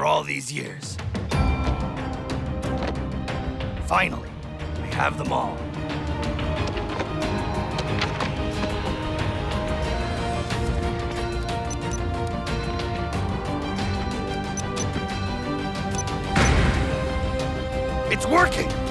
all these years. Finally, we have them all. It's working!